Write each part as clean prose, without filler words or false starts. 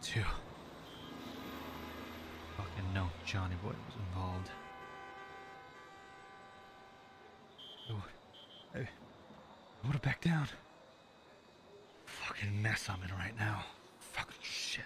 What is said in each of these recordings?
too. Fucking no, Jony Boy was involved. I would have backed down. Fucking mess I'm in right now. Fucking shit.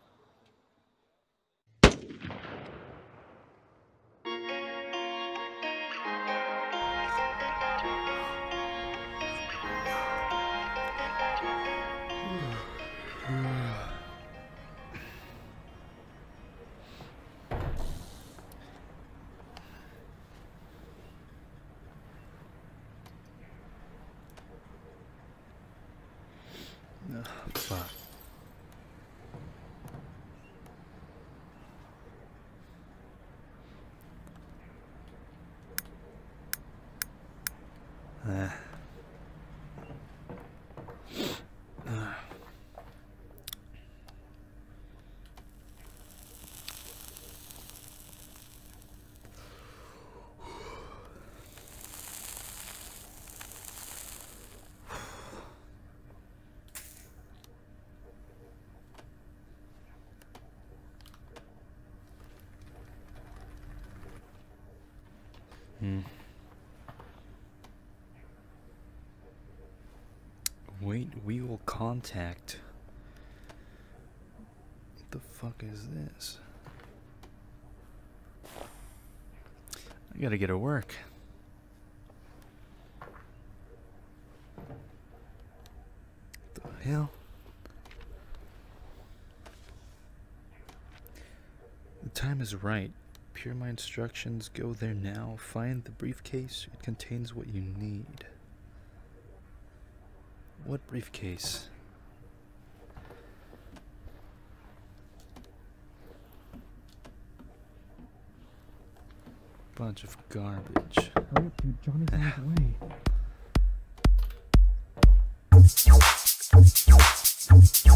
Fuck. Wait, we will contact. What the fuck is this? I gotta get to work. What the hell? The time is right. Hear my instructions. Go there now. Find the briefcase. It contains what you need. What briefcase? Bunch of garbage. Hurry up, dude. Johnny's on his way.